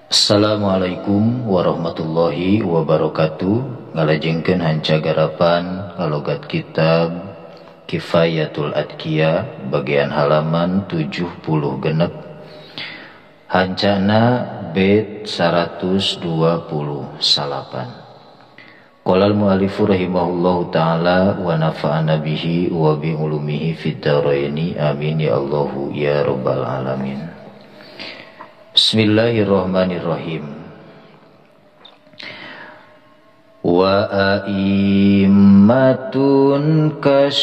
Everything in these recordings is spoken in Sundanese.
Assalamualaikum warahmatullahi wabarakatuh. Ngalajengkeun hancagarapan ngalogat kitab Kifayatul Adqiya bagian halaman 70 genep. Hancana bait 128. Qala al-mu'allifu rahimahullahu ta'ala wa nafa'ana bihi wa bi ulumihi fid dharaini amin ya Allahu ya rabbal alamin. Bismillahirrahmanirrahim. Wa a'immatun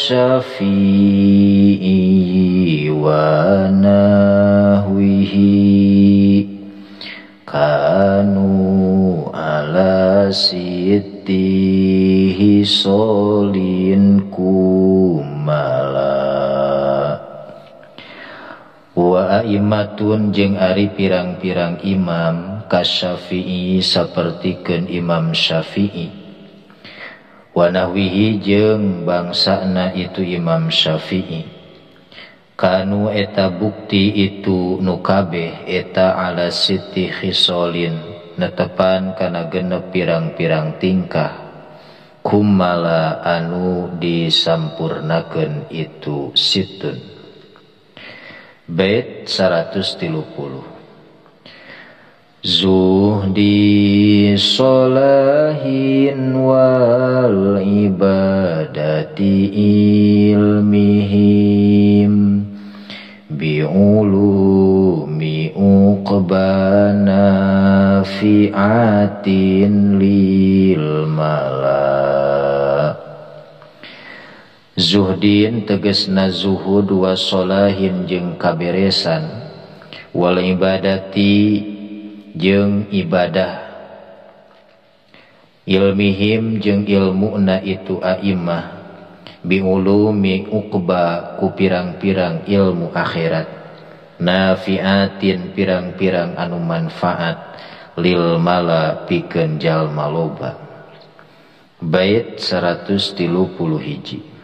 kasyafi'i wa nahwihi kanu ala sittihi solin kumala. Wa a'immatun jeung ari pirang-pirang imam kasyafi'i sapertikeun Imam Syafi'i wa nahwihi jeung bangsana itu Imam Syafi'i kanu eta bukti itu nu kabeh eta ala siti khisolin netepan kana genep pirang-pirang tingkah kumala anu disampurnakeun itu situn. Bait 130. Zuhdi solahin wal ibadati ilmihim bi'ulumi uqbana fi'atin lil mala. Zuhdin tegesna zuhud wa solahin jeung kaberesan wal ibadati jeung ibadah ilmihim jeung ilmuna itu a'immah biulumi uqba ku pirang-pirang ilmu akhirat nafiatin pirang-pirang anu manfaat lil mala pikeun jalma loba. Bait 131.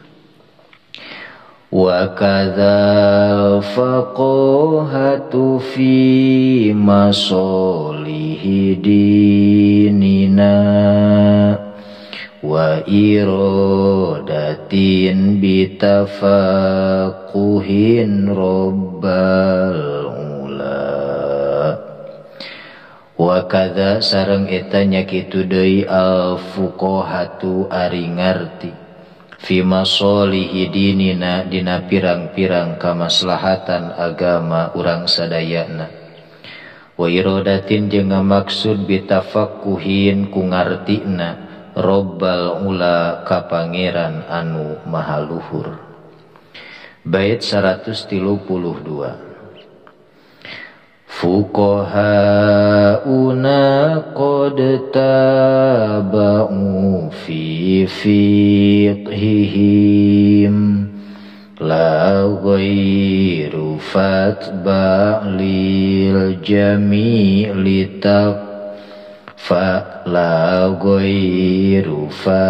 Wa kadzal faqahatu fi masolihi dinina wa iradatin bitafaquhin rabbal ula. Wa kadza sareng eta nya kitu deui al fuqahatu ari ngarti fi masolihi dinina dina pirang-pirang kamaslahatan agama urang sadayana wa iradatin jeung ngamaksud bitafaqquhin ku ngartina rabbal ula ka pangeran anu maha luhur. Bait 132. Fuqahauna qad taba'u fi fiqhihim la ghairu fatba'lil jami'i la ghairu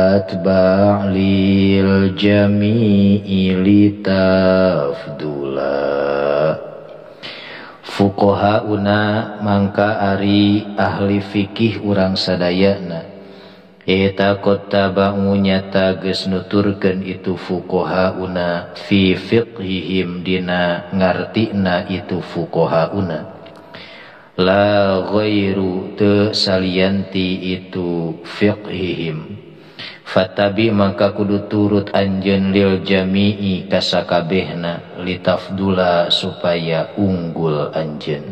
fatba'lil jami'i litafdula. Fuqahauna mangka ari ahli fikih urang sadayana eta qattaba'u nyata geus nuturkeun itu fuqahauna fi fiqhihim dina ngartina itu fuqahauna la ghairu teu salianti itu fiqhihim fatabi maka kudu turut anjeun lil jami'i kasakabehna litafdula supaya unggul anjeun.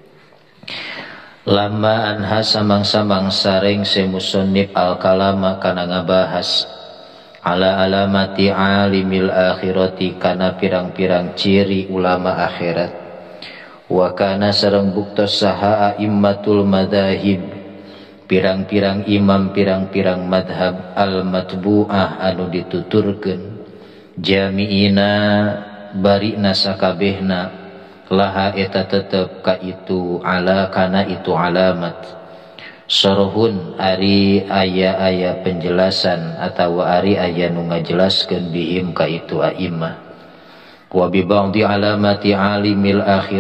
Lama anha samang-samang sareng semusannif al-kalama kana ngabahas ala alamati alimil akhirati kana pirang-pirang ciri ulama akhirat wa kana sareng buktos saha a'immatul madzahib pirang-pirang imam pirang-pirang madhab al-matbu'ah anu dituturkeun jami'ina barina sakabehna laha eta tetep ka itu ala kana itu alamat sarhun ari aya penjelasan atawa ari aya nu ngajelaskeun bihim ka itu a'immah wa bi ba'di alamati alimil akhirah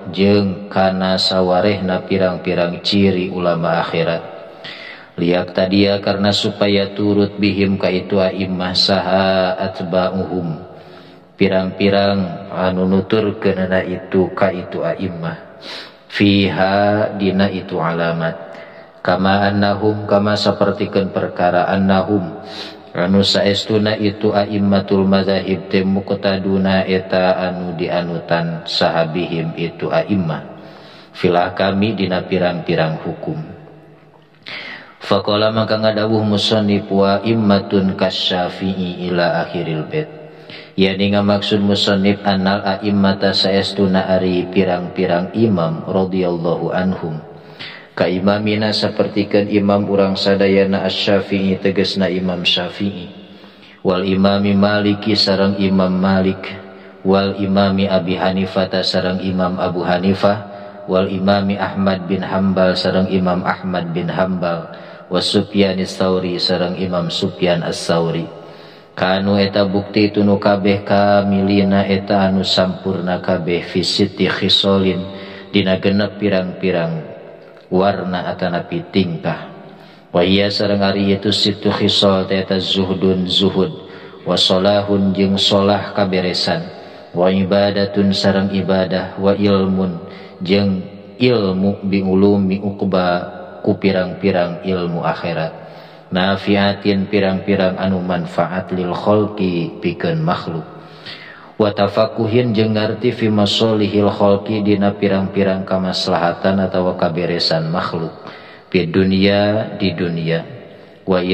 jeung kana sawarehna pirang-pirang ciri ulama akhirat. Liak tadia karena supaya turut bihim ka itu a'immah saha atba'uhum pirang-pirang anu nuturkeunna itu ka itu a'immah fiha dina itu alamat kama annahum kama sapertikeun perkara annahum anu saestuna itu a'immatul madzahib teh muqtaduna eta anu dianutan sahabihim itu a'immah fil ahkami dina pirang-pirang hukum. Faqala maka ngadawuh musannif wa immatun kasyafi'i ila akhiril bait. Yani ngamaksud musannif annal a'immata saestuna ari pirang-pirang imam radhiyallahu anhum. Ka imamina sapertikeun imam urang sadayana asy-Syafi'i tegasna Imam Syafi'i. Wal imami Maliki sareng Imam Malik. Wal imami Abi Hanifah sareng Imam Abu Hanifah. Wal imami Ahmad bin Hambal sareng Imam Ahmad bin Hambal. Wa Sufyan Ats-Tsauri sareng Imam Sufyan Ats-Tsauri. Kanu eta bukti itu nu kabeh kamilina eta anu sampurna kabeh fi sitti khisalin dina genep pirang-pirang warna atanapi tingkah. Wa iya sareng ari itu situ khisal eta zuhdun zuhud wa salahun jeung solah kaberesan wa ibadatun sareng ibadah wa ilmun jeung ilmu bi ulumi uqba ku pirang-pirang ilmu akhirat nafiatin pirang-pirang anu manfaat lil khalqi pikeun makhluk wa tafaqquhin jeung ngarti fi masolihil khalqi dina pirang-pirang kamaslahatan atawa kaberesan makhluk di dunia wa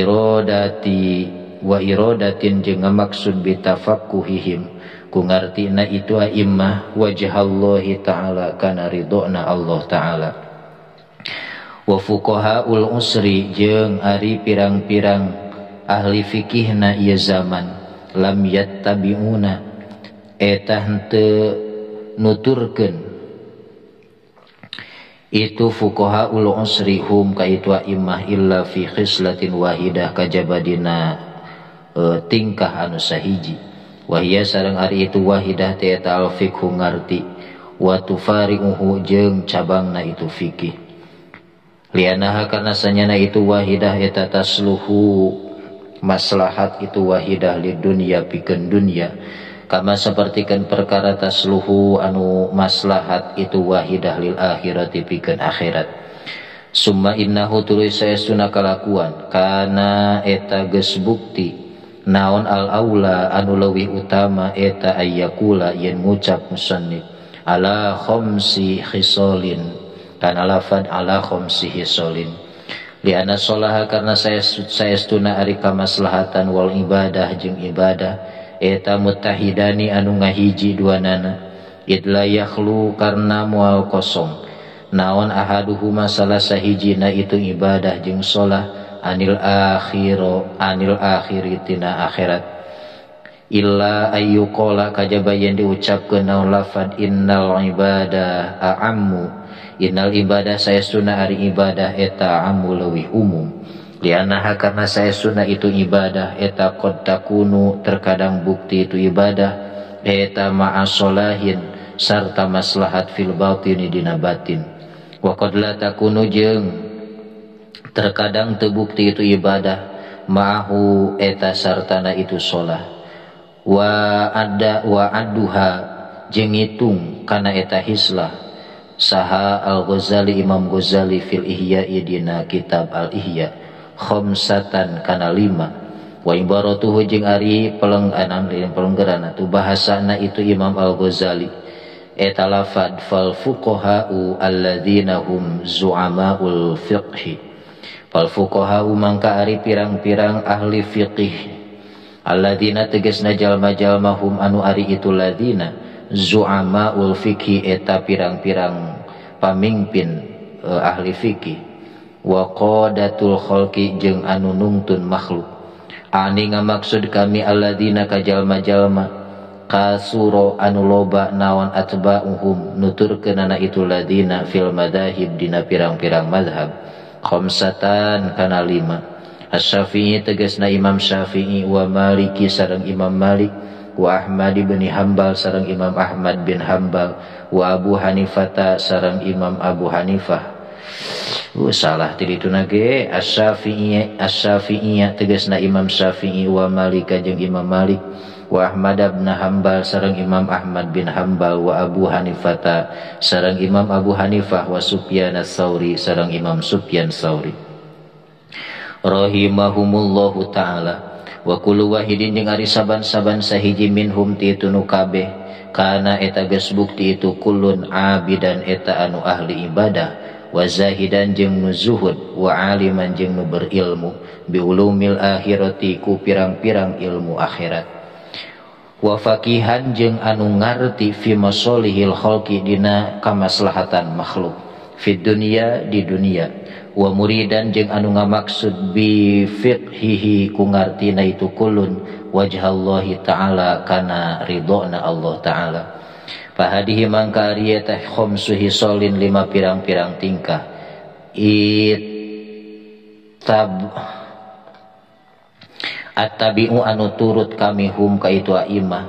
iradatin jeung ngamaksud bi tafaqquhihim ku ngartina itu a'immah wajhallahi ta'ala kana ridona Allah ta'ala. Wa fuqahaul usri jeung ari pirang-pirang ahli fikihna ieu zaman lam yattabiuna eta henteu nuturkeun itu fuqahaul usri hum ka itu a'immah illa fi khislatin wahidah kajaba dina tingkah anu sahiji wa hiya sareng ari itu wahidah teh eta al fiqhu ngarti wa tufari'uhu jeung cabangna itu fikih. Lianaha karena sanyana itu wahidah eta tasluhu maslahat itu wahidah li dunya pikeun dunya kama sapertikeun perkara tasluhu anu maslahat itu wahidah lil akhirati pikeun akhirat. Summa innahu tuluy saestuna kalakuan kana eta geus bukti naon al aula anu leuwih utama eta ayyakula yen ngucap musannif ala khamsi khisalin kana lafad ala khamsihi solin liana sholaha karena saestuna ari kamaslahatan wal ibadah jeung ibadah eta muttahidani anu ngahiji duanana idla yakhlu karena moal kosong naon ahaduhuma salah sahijina itu ibadah jeung sholah anil akhiri tina akhirat illa ayyuqala kajaba yen diucapkeun naon lafad innal ibadah a'ammu innal ibadah saestuna ari ibadah eta ammu leuwih umum lianaha karena saestuna itu ibadah eta qad takunu terkadang bukti itu ibadah eta ma'asolahin sarta maslahat fil batini dina batin wa qad la takunu jeung terkadang teu bukti itu ibadah ma'ahu eta sartana itu sholah wa adduha jeung ngitung kana eta hislah saha al-Ghazali Imam Ghazali fil Ihya'i dina kitab al-Ihya khamsatan kana 5 wa ibaratuhu jeung ari pelenggaran atuh bahasana itu Imam al-Ghazali eta lafad fal fuqaha'u alladzina hum zu'ama'ul fiqhi fal fuqaha'u mangka ari pirang-pirang ahli fiqih alladzina tegasna jalma-jalma hum anu ari itu ladzina zu'ama'ul fikhi eta pirang-pirang pamimpin ahli fikih wa qadatul khalqi jeung anu nungtun makhluk ani ngamaksud kami alladzina kajalma-jalma kasuro anu loba naon atba'uhum nuturkeunana itu ladina fil madahib dina pirang-pirang mazhab khamsatan kana 5 Asy-Syafi'i tegasna Imam Syafi'i wa Maliki sareng Imam Malik wa Ahmad bin Hambal sareng Imam Ahmad bin Hambal wa Abu Hanifah sareng Imam Abu Hanifah. Salah ti dituna ge Asy-Syafi'i tegasna Imam Syafi'i wa Malik jeung Imam Malik wa Ahmad bin Hanbal sareng Imam Ahmad bin Hanbal wa Abu Hanifah sareng Imam Abu Hanifah wa Sufyan ats-Tsauri sareng Imam Sufyan Tsauri rahimahumullahu taala. Wa kullu wahidin jeung ari saban-saban sahiji minhum ti itu nu kabeh kana eta geus bukti itu kullun abidan eta anu ahli ibadah wa zahidan jeung nu zuhud wa aliman jeung nu berilmu bi ulumil akhirati ku pirang-pirang ilmu akhirat wa faqihan jeung anu ngarti fi masolihil khalqi dina kamaslahatan makhluk fid dunya di dunia wa muridan jeung anu ngamaksud bi fiqhihi ku ngartina itu kulun wajhallahi ta'ala kana ridona Allah ta'ala. Fahadihi mangka ariya teh khamsu hisolin 5 pirang-pirang tingkah attabi'u anu turut kami hum ka itu a'immah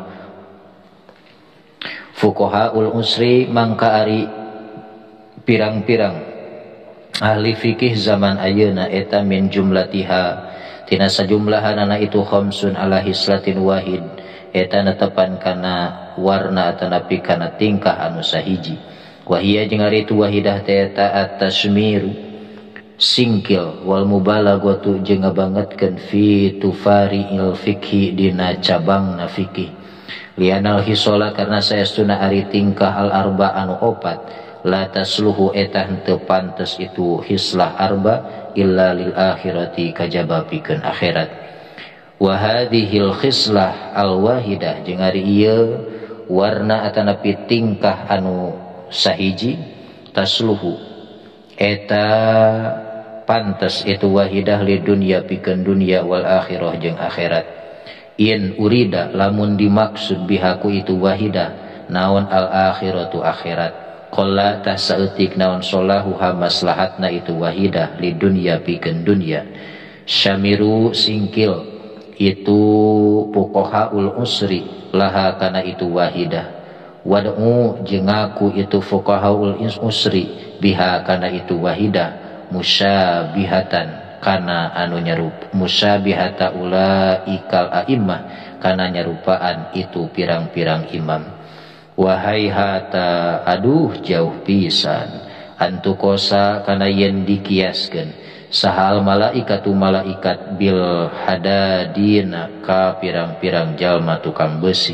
fuqahaul usri mangka ari pirang-pirang ahli fikih zaman ayeuna eta min jumlatiha tina sajumlahanana itu khamsun ala hislatin wahid eta netepan kana warna atau napi kana tingkah anu sahiji wahia jeung ari tu wahidah teh eta at-tasmiru singkil wal mubalaghatu jeung ngabangetkeun fi tufari'il fikhi dina cabangna fikih lianal hisola karena saestuna ari tingkah al arba anu opat la tasluhu eta henteu pantes itu hislah arba illa lil akhirati kajaba pikeun akhirat wa hadhil khislah al wahidah jeung ari ieu warna atanapi tingkah anu sahiji tasluhu eta pantes itu wahidah li dunya pikeun dunya wal akhirah jeung akhirat in urida lamun dimaksud bihaku itu wahidah naon al akhiratu akhirat qalla tasautik naon solahu maslahatna itu wahidah li dunya pikeun dunya syamiru singkil itu fuqahaul usri laha kana itu wahidah wad'u jeung ngaku itu fuqahaul usri biha kana itu wahidah musyabihatan kana anu nyarup musyabihata ulaikal a'immah kana nyarupaan itu pirang-pirang imam wahai hata aduh jauh pisan antu kosa kana yen dikiaskeun sahal malaikatu malaikat bil hadadina ka pirang-pirang jalma tukang besi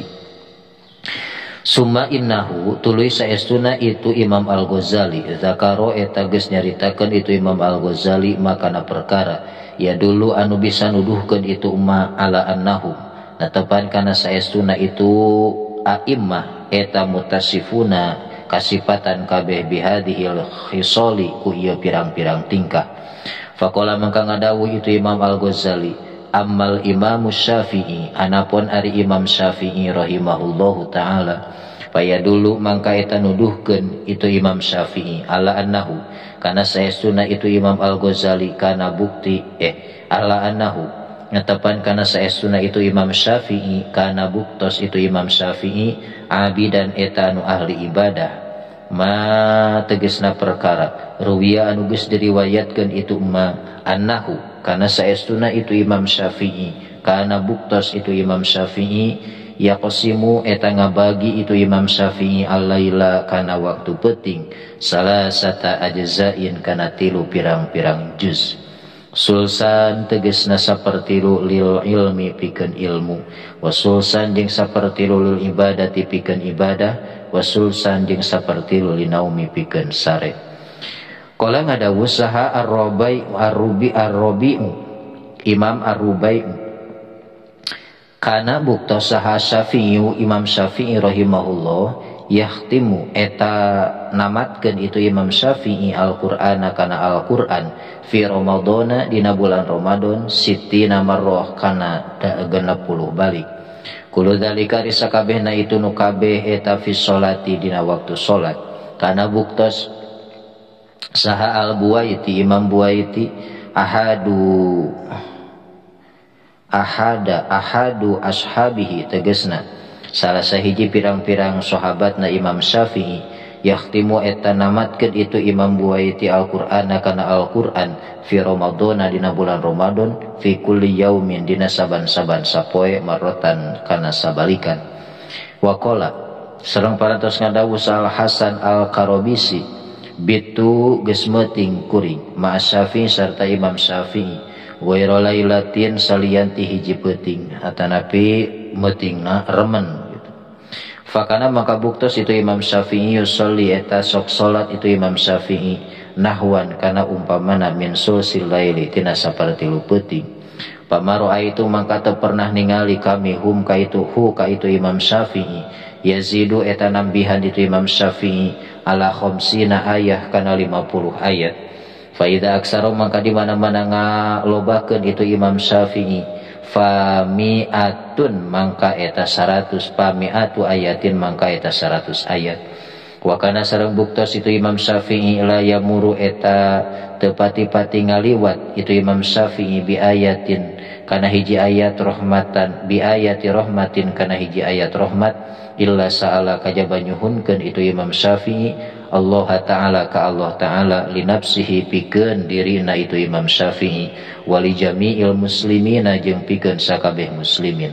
summa innahu tuluy saestuna itu Imam Al-Ghazali zakaro eta geus nyaritakeun itu Imam Al-Ghazali makana perkara ya dulu anu bisa nuduhkeun itu umma ala annahu natepan kana saestuna itu a'immah eta mutasifuna kasifatan kabeh bihadhil khisali ku ieu pirang-pirang tingkah. Faqala mangka ngadawuh itu Imam Al-Ghazali ammal Imam Syafi'i anapun ari Imam Syafi'i rahimahullahu taala paya dulu mangka eta nuduhkeun itu Imam Syafi'i ala annahu kana saestuna itu Imam Al-Ghazali kana bukti ala annahu ngatepan kana saestuna itu Imam Syafi'i kana buktos itu Imam Syafi'i abidan eta anu ahli ibadah ma tegesna perkara ruwiya anu geus diriwayatkeun itu ma annahu kana saestuna itu Imam Syafi'i kana buktos itu Imam Syafi'i yaqsimu eta ngabagi itu Imam Syafi'i al-laila kana waktu peuting salasata ajzain kana 3 pirang-pirang juz sulsan tegesna sapertilu lil ilmi pikeun ilmu wasulsan jeung sapertilu lil ibadati pikeun ibadah wasulsan jeung sapertilu linaumi pikeun sare qala ngadawu saha ar-Rabi'u Imam Ar-Rabi'u kana bukta saha Syafi'i Imam Syafi'i rahimahullah yahtimu eta namatkeun itu Imam Syafi'i Al-Qur'ana kana Al-Qur'an fi Ramadana dina bulan Ramadan sitina marrah kana 60 balik kulo dalika risakabehna itu nu kabeh eta fi sholati dina waktu salat kana buktos saha Al-Buaiti Imam Buaiti ahadu ashabihi tegesna salah sahiji pirang-pirang sahabatna Imam Syafi'i yakhtimu eta namatkeun itu Imam Buai ti Al-Qur'an kana Al-Qur'an fi Ramadan dina bulan Ramadan fi kulli yaumin dina saban-saban sapoe marrotan kana sabalikan. Wa qala sareng parantos ngadawuh Al Hasan Al-Qarabisi bitu geus meuting kuring ma Syafi'i sarta Imam Syafi'i wa lailatin salian ti hiji peuting atanapi meutingna remen gitu. Fakana maka buktos itu Imam Syafi'i yusolli eta sok salat itu Imam Syafi'i nahwan kana umpamana min sulsil laili tina sapertilu peuting. Pamaro itu maka teu pernah ningali kami ka itu Imam Syafi'i yazidu eta nambihan itu Imam Syafi'i ala khamsina ayah kana 50 ayat. Faida aksaro maka di mana-mana ngalobakeun itu Imam Syafi'i fami'atun mangka eta 100 fami'atu ayatin mangka eta 100 ayat. Wa kana sareng buktos itu Imam Syafi'i la yamuru eta tepati-pati ngaliwat itu Imam Syafi'i bi ayatin kana hiji ayat rahmatan bi ayati rahmatin kana hiji ayat rahmat illa sa'ala kajaba nyuhunkeun itu Imam Syafi'i Allah Ta'ala ka Allah Ta'ala li nafsihi pikeun dirina itu Imam Syafi'i wali jami'il muslimina jeung pikeun sakabeh muslimin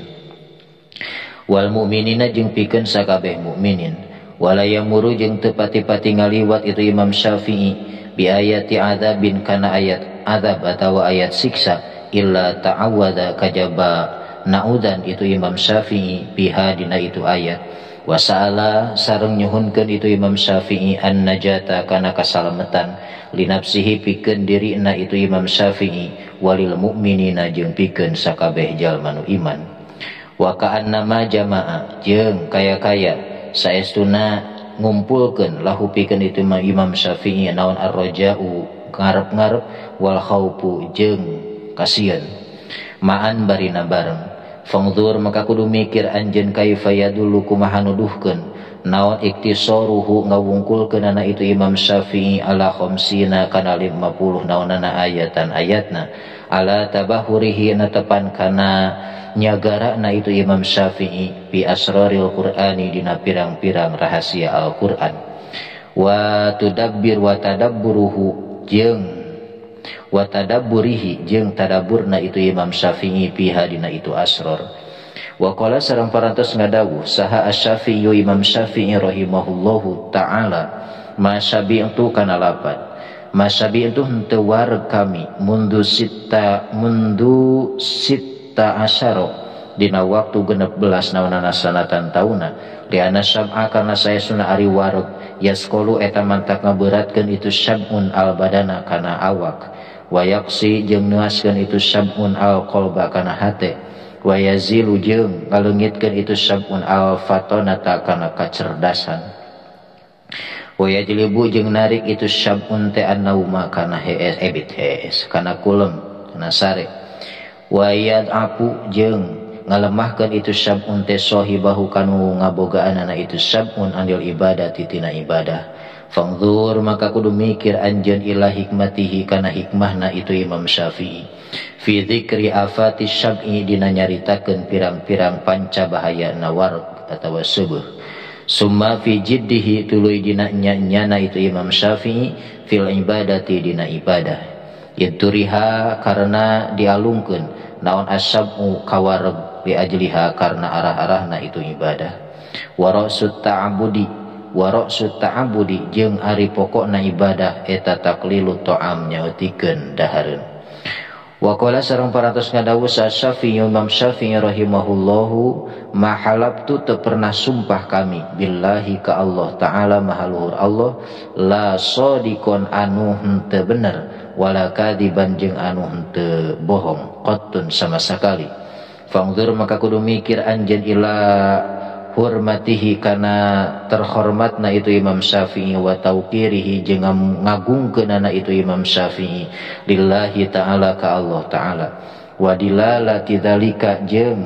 wal mu'minina jeung pikeun sakabeh mukminin wala yamuru jeung teu pati-pati ngaliwat itu Imam Syafi'i bi ayati adzabin kana ayat azab atawa ayat siksa illa ta'awwadza kajaba naudan itu Imam Syafi'i biha dina itu ayat wa sa'ala sareng nyuhunkeun itu Imam Syafi'i an najata kana kasalamatan li nafsihi pikeun dirina itu Imam Syafi'i walil mukminina jeung pikeun sakabeh jalma nu iman wa ka'annama jamaa jeung kaya-kaya saestuna ngumpulkeun lahu pikeun itu Imam Syafi'i naon ar-raja'u ngarep-ngarep wal khaufu jeung kasieun ma'an barina bareng. Fangdur maka kudu mikir anjeun kaifa yadullu kumaha nuduhkeun naon iktisaruhu ngawungkulkeun ana itu Imam Syafi'i ala khamsina kana 50 naonana ayatan ayatna ala tabahurihi natepan kana nyagarana itu Imam Syafi'i bi asraril Qur'ani dina pirang-pirang rahasia Al-Qur'an wa tudabbir wa tadabburuhu jeung wa tadabburihi jeung tadaburna itu Imam Syafi'i piha dina itu asrar wa qala sareng parantos ngadawuh saha Asy-Syafi'i Imam Syafi'i rahimahullahu ta'ala ma syabi'tu kana lapan ma syabi'tu henteu wareg kami mundu sitta asyara dina waktu 16 naunana sanatan tauna li anna syab'a kana saestuna ari wareg yasqulu eta mantak ngaberatkeun itu syab'un al badana kana awak wa yaqsi jeung nuaskeun itu syab'un al qalba kana hate wa yazilu jeung ngaleungitkeun itu syab'un al fatonata kana kacerdasan wa yajlibu jeung narik itu syab'un te an-nauma kana hees kana kulem kana sare wa yad'apu jeung ngalemahkeun itu syab'un te sahibahu kanu ngabogaanana itu syab'un andil ibadati tina ibadah. Fangdur maka kudu mikir anjeun ila hikmatihi kana hikmahna itu Imam Syafi'i fi dzikri afati syab'i dina nyaritakeun pirang-pirang panca bahayana warq atawa subuh summa fi jiddihi tuluy dina nyana itu Imam Syafi'i fil ibadati dina ibadah yaturiha karena dialungkeun naon asyab'u kawareg bi ajliha karena arah-arahna itu ibadah wa ra'sut ta'abudi warok ta'abudi jeung ari pokokna ibadah eta taklilu ta'am nyautikeun dahareun wa qala sareng parantos ngadawuh Syafi'i Imam Syafi'i rahimahullahu ma halabtu teu pernah sumpah kami billahi ka Allah taala mahaluhur Allah la shadiqon anu henteu bener wala kadiban jeung anu henteu bohong qattun sama sekali. Fangdur maka kudu mikir anjeun ila hurmatihi kana terhormatna itu Imam Syafi'i wa tauqirihi jeung ngagungkeunana itu Imam Syafi'i lillahi ta'ala ka Allah ta'ala wa dilalati dzalika jeung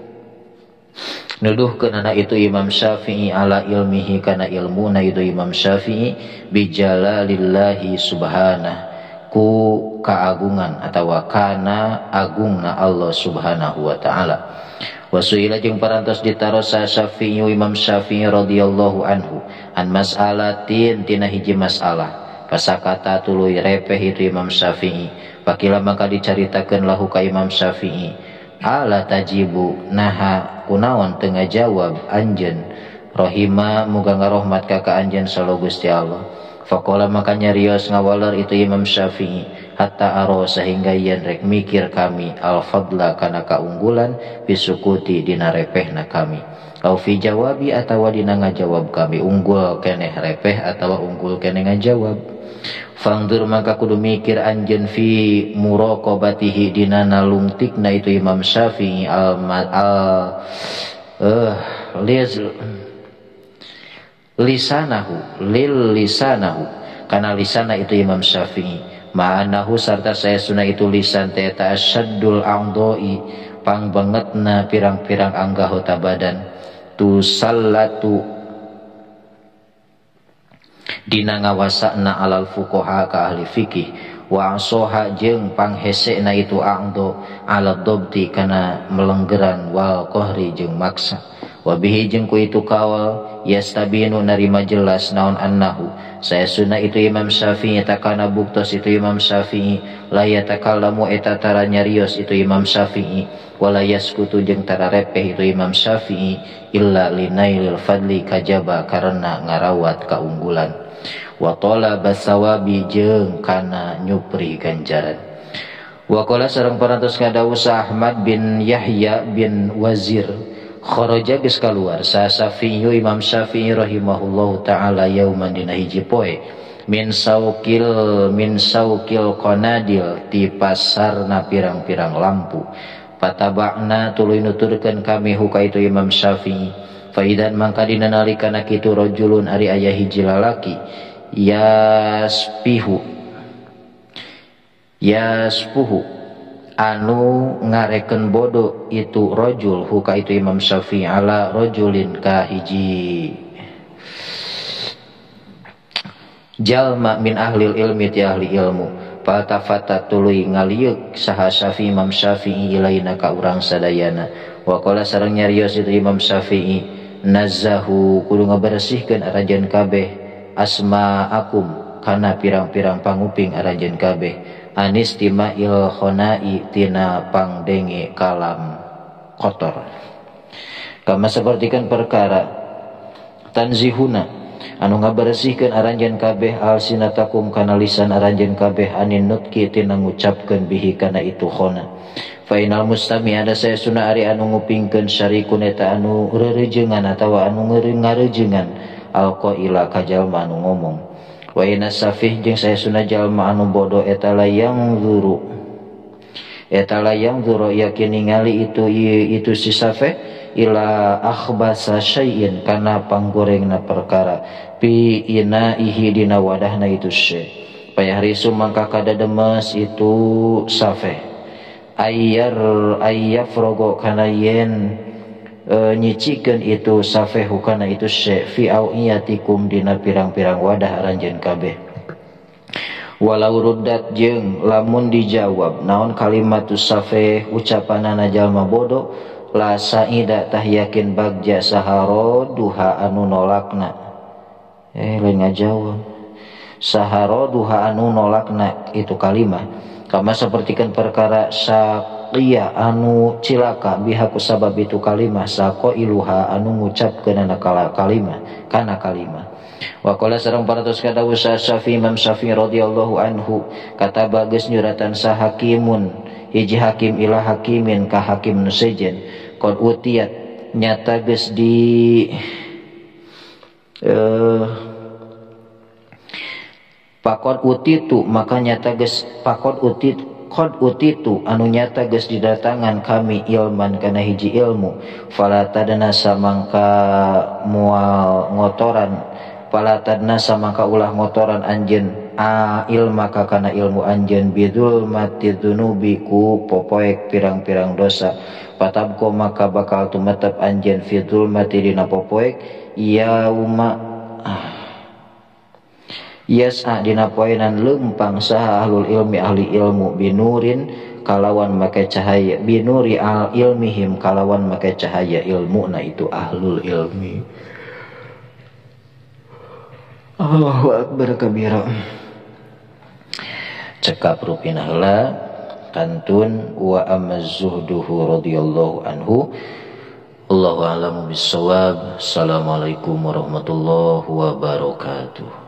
nuduhkeunana itu Imam Syafi'i ala ilmihi kana ilmuna itu Imam Syafi'i bijalalillahi subhanahu ku kaagungan atawa kana agungna Allah subhanahu wa ta'ala Wasuila jeung parantos ditarosa Syafi'i Imam Syafi'i radhiyallahu anhu an mas'alatin tina hiji masalah pasakata tuluy repeh itu Imam Syafi'i pakila maka dicaritakeun lahu ka Imam Syafi'i ala tajibu naha kunaon teu ngajawab anjeun rahima muga ngarahmat ka anjeun sallallahu Gusti Allah. Faqala maka nyarios ngawaler itu Imam Syafi'i hatta aro sehingga yen rek mikir kami al-fadla kana kaunggulan bisukuti dina repehna kami au fi jawabi atawa dina ngajawab kami unggul keneh repeh atawa unggul keneh ngajawab. Fangdur maka kudu mikir anjeun fi muraqabatihi dina nalungtikna itu Imam Syafi'i lisanahu kana lisana itu Imam Syafi'i ma'anahu sarta saya sunah itu lisan ta asyaddul a'dha'i pang bangetna pirang-pirang anggahota badan tu sallatu dina ngawasana alal fuqaha ka ahli fikih wa asoha jeung panghese'na itu a'dha ala dobti kana melenggeran wal qahri jeung maksa wabihi jeung ku itu kawal yastabinu narima jelas naon annahu saya sunna itu Imam Syafi'i takana buktos itu Imam Syafi'i la yatakallamu eta tara nyarios itu Imam Syafi'i wala yaskutu jeung tara repeh itu Imam Syafi'i illa linailil fadli kajaba karena ngarawat kaunggulan wa talaba sawabi jeung kana nyupri ganjaran. Wa qala sareng parantos ngadawu Ahmad bin Yahya bin Wazir kharaja geus kaluar sa Syafi'i Imam Syafi'i rahimahullahu taala yauman dina hiji poe min saukil qanadil ti pasarna pirang-pirang lampu patabakna tuluy nuturkeun kami huka itu Imam Syafi'i faidan mangka dina nalikana kitu rajulun ari aya hiji lalaki yaspuhu anu ngareken bodoh itu rajul huka itu Imam Syafi'i ala rajulin ka hiji jalma min ahlil ilmi ti ahli ilmu fatafata tuluy ngaliuk saha Syafi'i Imam Syafi'i ilaina ka urang sadayana wa qala sareng nyarios itu Imam Syafi'i nazahu kudu ngabersihkeun arajan kabeh asma'akum kana pirang-pirang panguping arajan kabeh anistima'il khonai tina pangdenge kalam kotor kama sapertikeun perkara tanzihuna anu ngabersihkeun aranjeun kabeh alsinatakum kana lisan aranjeun kabeh anin nutki tina ngucapkeun bihi kana itu khona fa inal mustami ada saya sunah ari anu ngupingkeun syarikun eta anu reurejengan atawa anu ngarejengan alqaila ka jalma anu ngomong wa inna safih jeung saya sunah jalma anu bodoh eta layang zuru yakin ningali itu si safih ila akhbasa syai'in kana panggorengna perkara pi inaihi dina wadahna itu syai' payahrisu mangka kadademes itu safih ayyafrogo kana yen nyicikeun itu safih kana itu syai' fi auiyatikum dina pirang-pirang wadah aranjeun kabeh walau ruddat jeung lamun dijawab naon kalimatus safih ucapanana jalma bodoh la saida tah yakin bagja saharo duha anu nolakna lain ngajawab saharo duha anu nolakna itu kalimah kama sapertikeun perkara saqiya anu cilaka bihaku sabab itu kalimah saqo iluha anu ngucapkeun kalimah kana kalimah wa qala sareng parantos kadawu Syafi'i Imam Syafi'i radhiyallahu anhu kata bagus nyuratan sahakimun hiji hakim ila hakimin ka hakim nu sejen qad utiyat nyata geus di pakot utitu maka nyata geus pakot utitu anu nyata geus didatangan kami ilman kana hiji ilmu fala tadana samangka moal ngotoran fala tadna samangka ulah ngotoran anjeun ilma ka kana ilmu anjeun bidul mati dzunubi ku popoek pirang-pirang dosa patabko maka bakal tumetep anjeun fidul mati dina popoek yauma yas'a dina poenan lempang saha ahlul ilmi ahli ilmu binurin kalawan make cahaya binuri al ilmihim kalawan make cahaya ilmu na itu ahlul ilmi. Allahu akbar kabira. Cekap rupina heula kantun wa amazzuhduhu radhiyallahu anhu. Allahu a'lamu bissawab. Assalamualaikum warahmatullahi wabarakatuh.